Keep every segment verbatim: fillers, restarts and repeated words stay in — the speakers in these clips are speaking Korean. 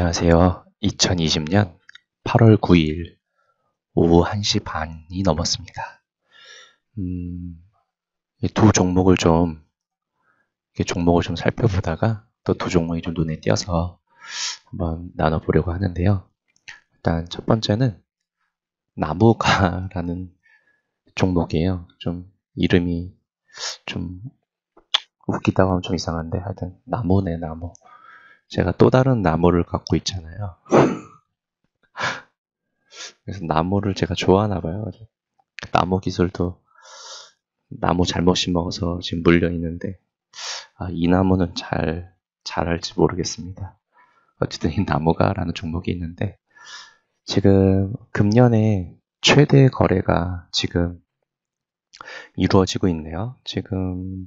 안녕하세요. 이천이십 년 팔월 구일 오후 한 시 반이 넘었습니다. 음, 두 종목을 좀, 이렇게 종목을 좀 살펴보다가 또 두 종목이 좀 눈에 띄어서 한번 나눠보려고 하는데요. 일단 첫 번째는 나무가라는 종목이에요. 좀 이름이 좀 웃기다고 하면 좀 이상한데 하여튼 나무네 나무. 제가 또 다른 나무를 갖고 있잖아요. 그래서 나무를 제가 좋아하나 봐요. 나무 기술도 나무 잘못 심어서 지금 물려 있는데 아, 이 나무는 잘 자랄지 모르겠습니다. 어쨌든 이 나무가라는 종목이 있는데 지금 금년에 최대 거래가 지금 이루어지고 있네요. 지금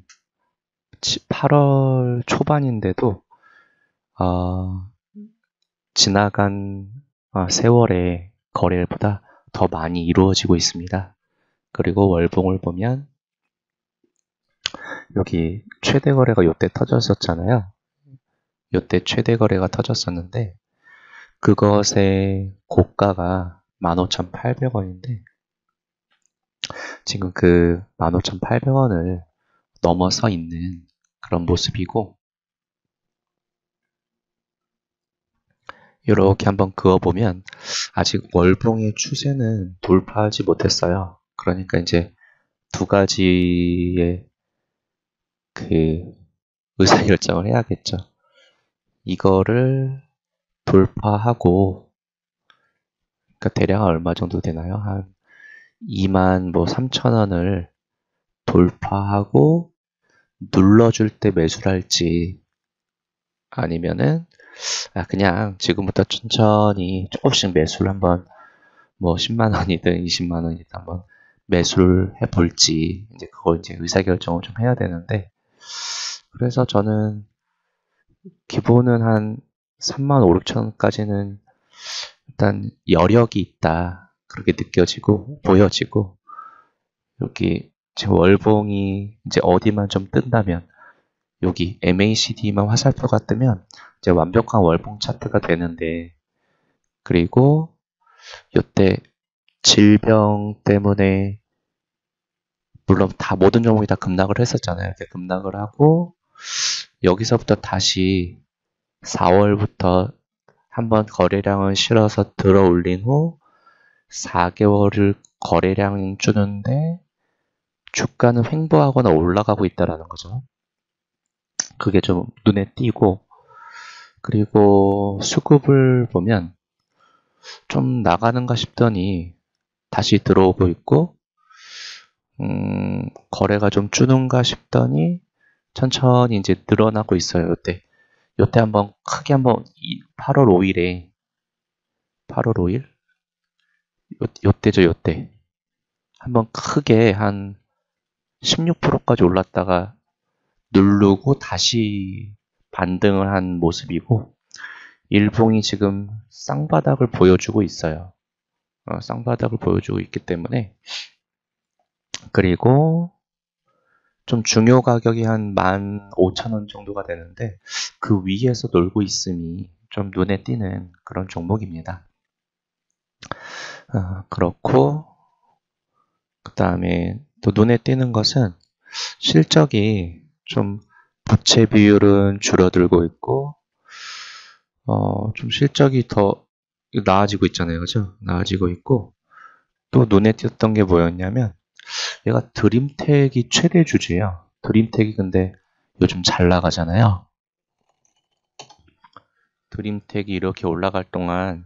팔월 초반인데도 어, 지나간 세월의 거래보다 더 많이 이루어지고 있습니다. 그리고 월봉을 보면 여기 최대 거래가 요때 터졌었잖아요. 요때 최대 거래가 터졌었는데 그것의 고가가 만 오천팔백 원인데 지금 그 만 오천팔백 원을 넘어서 있는 그런 모습이고 이렇게 한번 그어보면 아직 월봉의 추세는 돌파하지 못했어요. 그러니까 이제 두 가지의 그 의사결정을 해야겠죠. 이거를 돌파하고 그러니까 대략 얼마 정도 되나요? 한 이만 뭐 삼천 원을 돌파하고 눌러줄 때 매수를 할지 아니면은 아 그냥 지금부터 천천히 조금씩 매수를 한번 뭐 십만 원이든 이십만 원이든 한번 매수를 해볼지 이제 그걸 이제 의사결정을 좀 해야 되는데 그래서 저는 기본은 한 삼만 오천 원까지는 일단 여력이 있다 그렇게 느껴지고 보여지고 여기 지금 월봉이 이제 어디만 좀 뜬다면 여기 엠에이시디만 화살표가 뜨면 이제 완벽한 월봉 차트가 되는데 그리고 이때 질병 때문에 물론 다 모든 종목이 다 급락을 했었잖아요. 이렇게 급락을 하고 여기서부터 다시 사월부터 한번 거래량을 실어서 들어 올린 후 사 개월을 거래량 주는데 주가는 횡보하거나 올라가고 있다는 거죠. 그게 좀 눈에 띄고 그리고 수급을 보면 좀 나가는가 싶더니 다시 들어오고 있고 음, 거래가 좀 주는가 싶더니 천천히 이제 늘어나고 있어요. 요때 요때 한번 크게 한번 팔월 오일에 팔월 오일 요, 요때죠 요때 한번 크게 한 십육 퍼센트까지 올랐다가 누르고 다시 반등을 한 모습이고 일봉이 지금 쌍바닥을 보여주고 있어요. 어, 쌍바닥을 보여주고 있기 때문에 그리고 좀 중요 가격이 한 만 오천 원 정도가 되는데 그 위에서 놀고 있음이 좀 눈에 띄는 그런 종목입니다. 어, 그렇고 그 다음에 또 눈에 띄는 것은 실적이 좀 부채 비율은 줄어들고 있고 어, 좀 실적이 더 나아지고 있잖아요. 그죠? 나아지고 있고 또 눈에 띄었던 게 뭐였냐면 얘가 드림텍이 최대 주주예요. 드림텍이 근데 요즘 잘 나가잖아요. 드림텍이 이렇게 올라갈 동안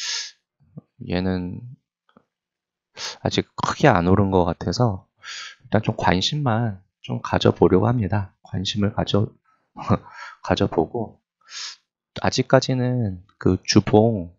얘는 아직 크게 안 오른 것 같아서 일단 좀 관심만 좀 가져보려고 합니다. 관심을 가져, 가져보고 아직까지는 그 주봉상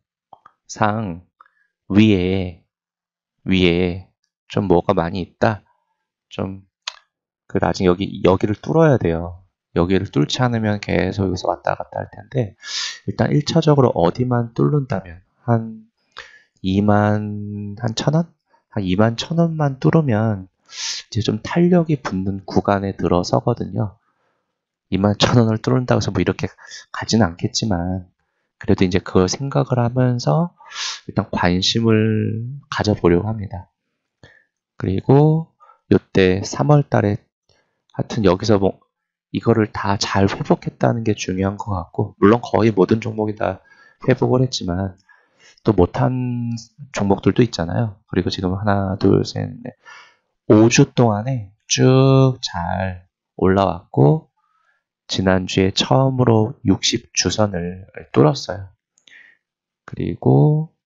위에 위에 좀 뭐가 많이 있다. 좀 그 아직 여기 여기를 뚫어야 돼요. 여기를 뚫지 않으면 계속 여기서 왔다 갔다 할 텐데 일단 일 차적으로 어디만 뚫는다면 한 이만 한 천 원? 한 이만 천 원만 뚫으면 이제 좀 탄력이 붙는 구간에 들어서거든요. 이만 천 원을 뚫는다고 해서 뭐 이렇게 가지는 않겠지만 그래도 이제 그걸 생각을 하면서 일단 관심을 가져보려고 합니다. 그리고 이때 삼월 달에 하여튼 여기서 뭐 이거를 다 잘 회복했다는 게 중요한 것 같고, 물론 거의 모든 종목이 다 회복을 했지만 또 못한 종목들도 있잖아요. 그리고 지금 하나, 둘, 셋, 넷, 오 주 동안에 쭉 잘 올라왔고 지난주에 처음으로 육십 주선을 뚫었어요. 그리고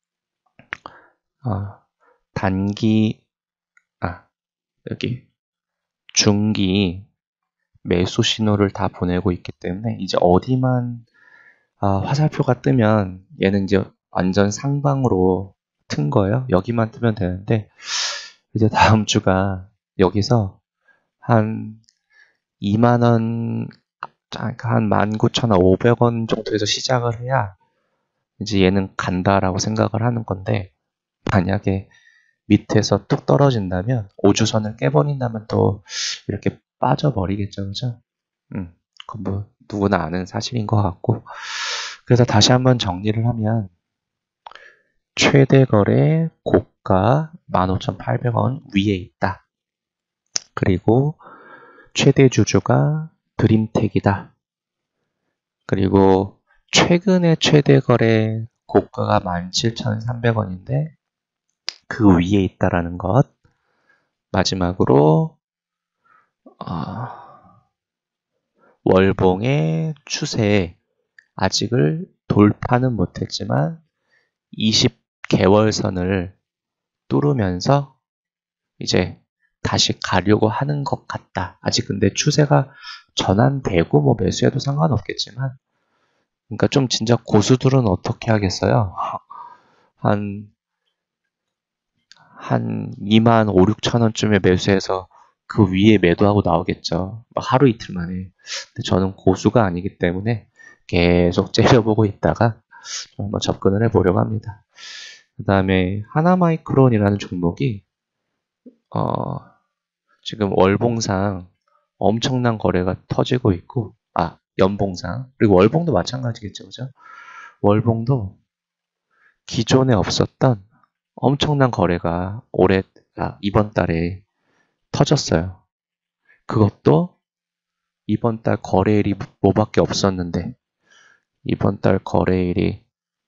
어, 단기 아 여기 중기 매수 신호를 다 보내고 있기 때문에 이제 어디만 아, 화살표가 뜨면 얘는 이제 완전 상방으로 튼 거예요. 여기만 뜨면 되는데 이제 다음 주가 여기서 한 이만 원, 한 만 구천오백 원 정도에서 시작을 해야 이제 얘는 간다라고 생각을 하는 건데, 만약에 밑에서 뚝 떨어진다면 오 주선을 깨버린다면 또 이렇게 빠져버리겠죠, 그죠? 음, 그건 뭐 누구나 아는 사실인 것 같고, 그래서 다시 한번 정리를 하면 최대 거래 고가 만 오천팔백 원 위에 있다. 그리고 최대 주주가 드림텍이다. 그리고 최근에 최대 거래 고가가 만 칠천삼백 원인데 그 위에 있다라는 것. 마지막으로 어, 월봉의 추세 아직을 돌파는 못했지만 이십 개월선을 뚫으면서 이제 다시 가려고 하는 것 같다. 아직 근데 추세가 전환되고 뭐 매수해도 상관없겠지만, 그러니까 좀 진짜 고수들은 어떻게 하겠어요? 한, 한 이만 오천, 육천 원쯤에 매수해서 그 위에 매도하고 나오겠죠. 막 하루 이틀 만에. 근데 저는 고수가 아니기 때문에 계속 째려보고 있다가 한번 접근을 해보려고 합니다. 그 다음에 하나마이크론이라는 종목이 어, 지금 월봉상 엄청난 거래가 터지고 있고, 아, 연봉상. 그리고 월봉도 마찬가지겠죠, 그죠? 월봉도 기존에 없었던 엄청난 거래가 올해, 아, 이번 달에 터졌어요. 그것도 이번 달 거래일이 뭐밖에 없었는데, 이번 달 거래일이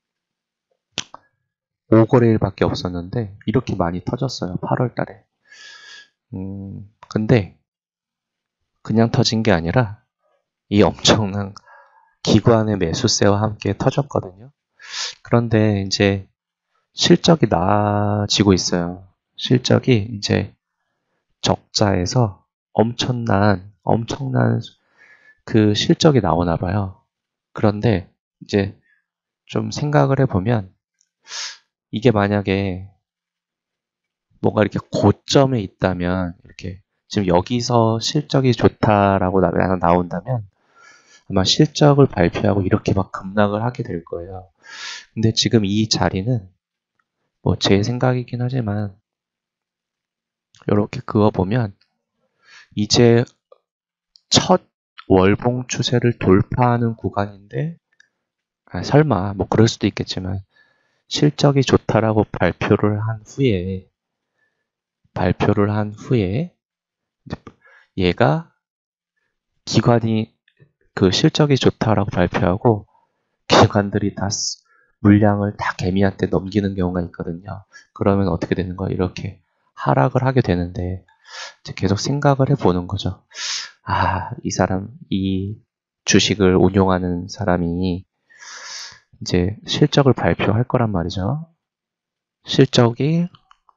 오 거래일밖에 없었는데, 이렇게 많이 터졌어요, 팔월 달에. 음, 근데 그냥 터진 게 아니라 이 엄청난 기관의 매수세와 함께 터졌거든요. 그런데 이제 실적이 나아지고 있어요. 실적이 이제 적자에서 엄청난, 엄청난 그 실적이 나오나 봐요. 그런데 이제 좀 생각을 해보면 이게 만약에 뭔가 이렇게 고점에 있다면 이렇게 지금 여기서 실적이 좋다라고 나온다면 아마 실적을 발표하고 이렇게 막 급락을 하게 될 거예요. 근데 지금 이 자리는 뭐 제 생각이긴 하지만 이렇게 그어보면 이제 첫 월봉 추세를 돌파하는 구간인데, 아, 설마 뭐 그럴 수도 있겠지만 실적이 좋다라고 발표를 한 후에 발표를 한 후에 얘가 기관이 그 실적이 좋다라고 발표하고 기관들이 다 물량을 다 개미한테 넘기는 경우가 있거든요. 그러면 어떻게 되는 거야? 이렇게 하락을 하게 되는데 계속 생각을 해보는 거죠. 아, 이 사람, 이 주식을 운용하는 사람이 이제 실적을 발표할 거란 말이죠. 실적이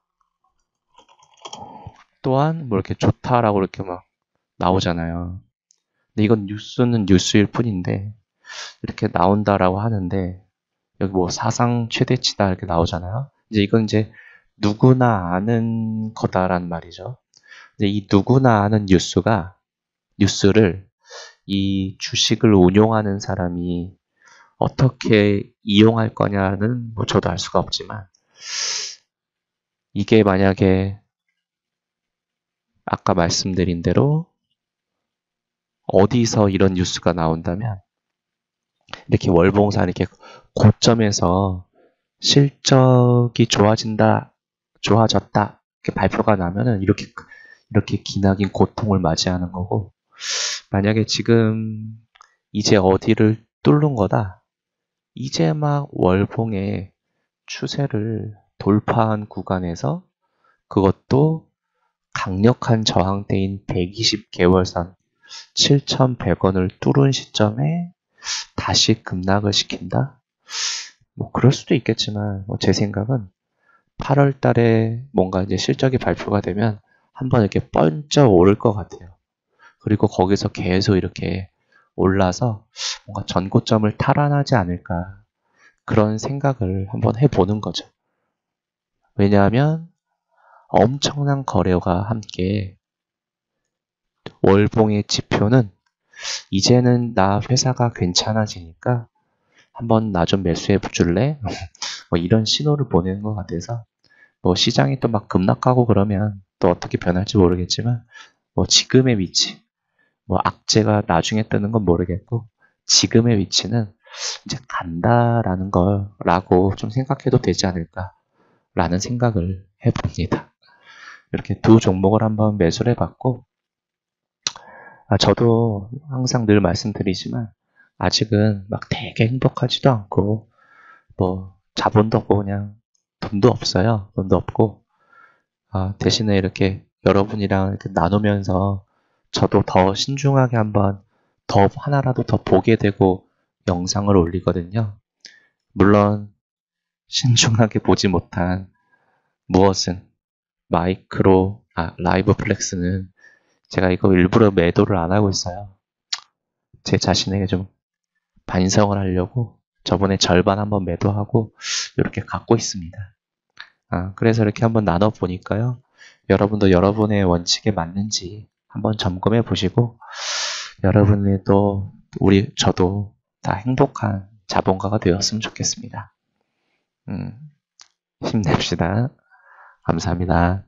또한 뭐 이렇게 좋다라고 이렇게 막 나오잖아요. 근데 이건 뉴스는 뉴스일 뿐인데 이렇게 나온다라고 하는데 여기 뭐 사상 최대치다 이렇게 나오잖아요. 이제 이건 이제 누구나 아는 거다란 말이죠. 이제 이 누구나 아는 뉴스가 뉴스를 이 주식을 운용하는 사람이 어떻게 이용할 거냐는 뭐 저도 알 수가 없지만 이게 만약에 아까 말씀드린 대로 어디서 이런 뉴스가 나온다면 이렇게 월봉사 이렇게 고점에서 실적이 좋아진다, 좋아졌다 이렇게 발표가 나면은 이렇게 이렇게 기나긴 고통을 맞이하는 거고, 만약에 지금 이제 어디를 뚫는 거다, 이제 막 월봉의 추세를 돌파한 구간에서, 그것도 강력한 저항대인 백이십 개월선 칠천백 원을 뚫은 시점에 다시 급락을 시킨다? 뭐 그럴 수도 있겠지만, 뭐 제 생각은 팔월 달에 뭔가 이제 실적이 발표가 되면 한번 이렇게 번쩍 오를 것 같아요. 그리고 거기서 계속 이렇게 올라서 뭔가 전고점을 탈환하지 않을까, 그런 생각을 한번 해보는 거죠. 왜냐하면 엄청난 거래와 함께 월봉의 지표는 이제는 나 회사가 괜찮아지니까 한번 나 좀 매수해 줄래? 뭐 이런 신호를 보내는 것 같아서, 뭐 시장이 또 막 급락하고 그러면 또 어떻게 변할지 모르겠지만, 뭐 지금의 위치, 뭐 악재가 나중에 뜨는 건 모르겠고, 지금의 위치는 이제 간다라는 거라고 좀 생각해도 되지 않을까라는 생각을 해봅니다. 이렇게 두 종목을 한번 매수를 해봤고, 아, 저도 항상 늘 말씀드리지만 아직은 막 되게 행복하지도 않고, 뭐 자본도 없고 그냥 돈도 없어요. 돈도 없고, 아, 대신에 이렇게 여러분이랑 이렇게 나누면서 저도 더 신중하게 한번 더 하나라도 더 보게 되고 영상을 올리거든요. 물론 신중하게 보지 못한 무엇은 마이크로, 아, 라이브 플렉스는 제가 이거 일부러 매도를 안 하고 있어요. 제 자신에게 좀 반성을 하려고 저번에 절반 한번 매도하고 이렇게 갖고 있습니다. 아, 그래서 이렇게 한번 나눠보니까요, 여러분도 여러분의 원칙에 맞는지 한번 점검해 보시고, 여러분이 또 우리 저도 다 행복한 자본가가 되었으면 좋겠습니다. 음, 힘냅시다. 감사합니다.